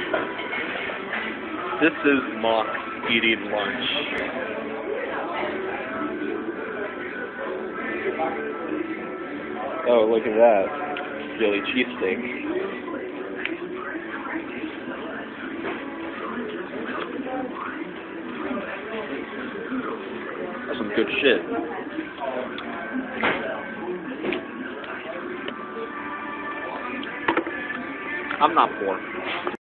This is Mox Eating Lunch. Oh, look at that. Philly cheesesteak. That's some good shit. I'm not poor.